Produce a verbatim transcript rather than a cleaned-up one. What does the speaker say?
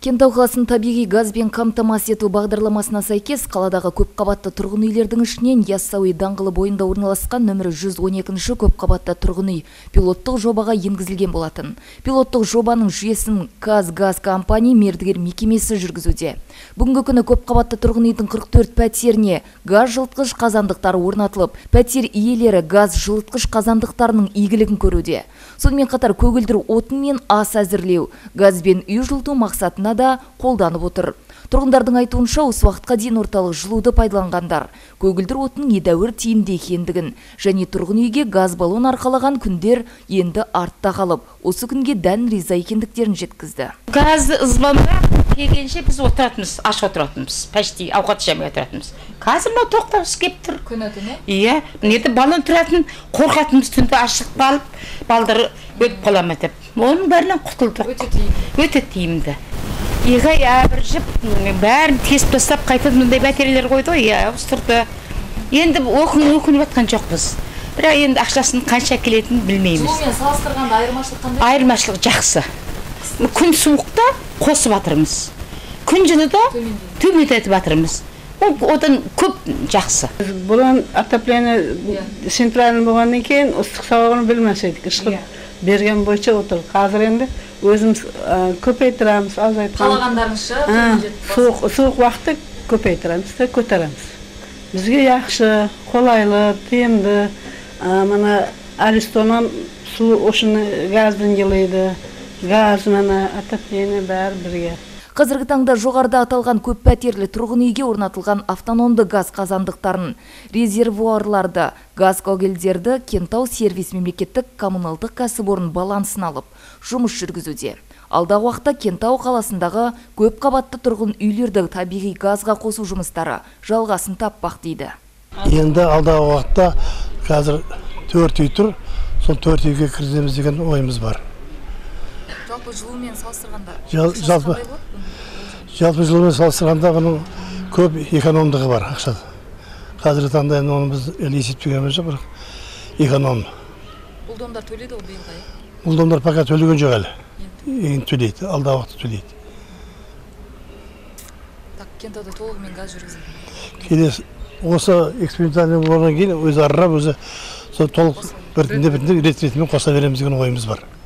Кентау қаласын табиғи газбен қамтамасыз ету бағдарламасына сәйкес қаладағы көпқабатты тұрғын үйлердің ішінен Яссауи даңғылы бойында орналасқан нөмірі жүз он екінші көпқабатты тұрғын үй пилоттық жобаға енгізілген болатын. Пилоттық жобаның жүйесін Казгаз компания мердігер мекемесі жүргізуде. Бүгінгі күні көпқабатты тұрғын үйдің қырық төрт пәтеріне газ жылытқыш қазандықтары орнатылып, пәтер иелері газ жылытқыш қазандықтарының игілігін көруде. Сонымен қатар көгілдір отын мен ас әзірлеу, газбен үй жылыту мақсатына да қолданып отыр. Тұрғындардың айтуынша, осы уақытқа дейін орталық жылуды пайдаланғандар көгілдір отынның едәуір тиімді екендігін және тұрғын үйге газ баллон арқалаған күндер енді артта қалып, осы күнге дән риза екендіктерін жеткізді. Газды ызбанда келгенше біз отыратынбыз, аш отыратынбыз, пәшти ауқат жемей отыратынбыз. Қазір мынау тоқтамыз кеп тұр. Күні түні? Иә, неде баллон тұратын, қорқатынбыз түнді ашық қалып, балдары өтіп қалам етіп. Оның бәрінен құтылдық. Өте тиімді. Өте тиімді. Егай әбіржіп, бәрін тесіп тастап қайтып мұндай бәтерлер қойды ғой, иә, ұстырды. Енді өкініп атқан жоқпыз. Бірақ енді ақшасын қанша келетінін білмейміз. Жылумен салыстырғанда айырмашылық қандай? Айырмашылық жақсы. Күн суықта қосып атырмыз. Күн жылыда төмендетіп атырмыз. Одан көп жақсы. Бұлан отопление центральный болғаннан кейін ыстық сауығын білмесейдік. Ішқып берген бойынша отыр. Қазір енді өзіміз көпейтірамыз, азайтқанымыз. Қалағандарыңызша? Суық уақытты көпейтірамыз, көтереміз. Бізге яқшы, қолайлы, тиімді. Мана Аристонан су ошыны газбен жылайды. Газ, мана отопление бәрі бірге. Қазіргі таңда жоғарыда аталған көп пәтерлі тұрғын үйге орнатылған автономды газ қазандықтарын, резервуарларды, газ көгілдерді Кентау сервис мемлекеттік коммуналдық кәсіпорын балансын алып, жұмыс жүргізуде. Алдағы уақытта Кентау қаласындағы көп қабатты тұрғын үйлерді табиғи газға қосу жұмыстары жалғасын таппақ дейді. Енді алдағы уақытта қазір төрт үй тұр, сол төрт үйге кіргіземіз деген ойымыз бар. Жалпы жылумен салыстырғанда? Жалпы Жалпы жылумен салыстырғанда бұның көп экономдығы бар ақшада. Қазіргі таңда оны біз есептегеніміз жоқ, бірақ эконом. Бұлдомдар төлейді ол биылға? Бұлдомдар пока төлеген жоқ әлі. Енді төлейді, алдағы уақытта төлейді. Так, Кентауда толығымен газ жүргізеді? Келесі, осы экспериментальный болғаннан кейін өзі арырап, өзі толық біртінде-біртінде рет-ретімен қоса береміз деген ойымыз бар.